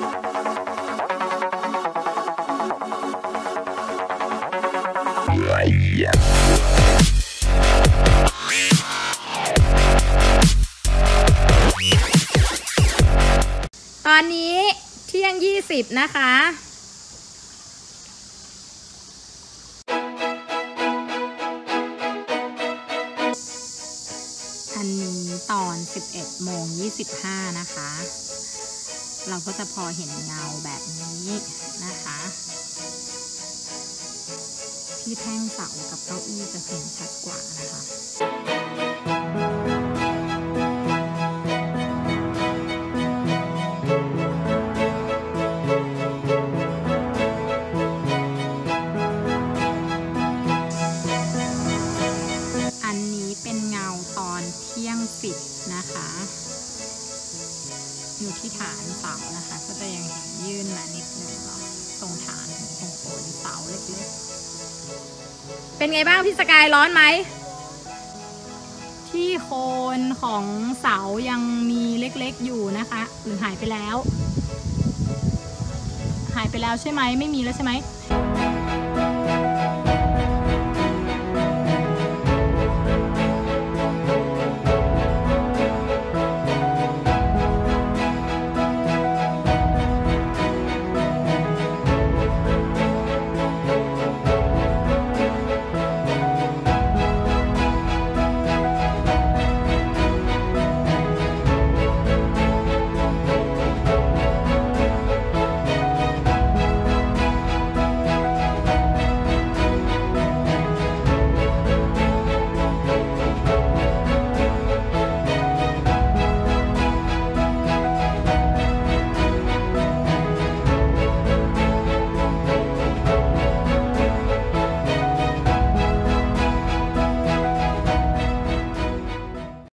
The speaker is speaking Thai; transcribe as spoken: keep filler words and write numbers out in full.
ตอนนี้เที่ยงยี่สิบนะคะอันนี้ตอนสิบเอ็ดโมงยี่สิบห้านะคะเราก็จะพอเห็นเงาแบบนี้นะคะที่แท่งเสากับเก้าอี้จะเห็นชัดกว่านะคะอันนี้เป็นเงาตอนเที่ยงสิบนะคะอยู่ที่ฐานเสานะคะก็จะยังเห็นยื่นมานิดนึงเนาะตรงฐานตรงโคนเสาเล็กๆเป็นไงบ้างพี่สกายร้อนไหมที่โคนของเสายังมีเล็กๆอยู่นะคะหรือหายไปแล้วหายไปแล้วใช่ไหมไม่มีแล้วใช่ไหม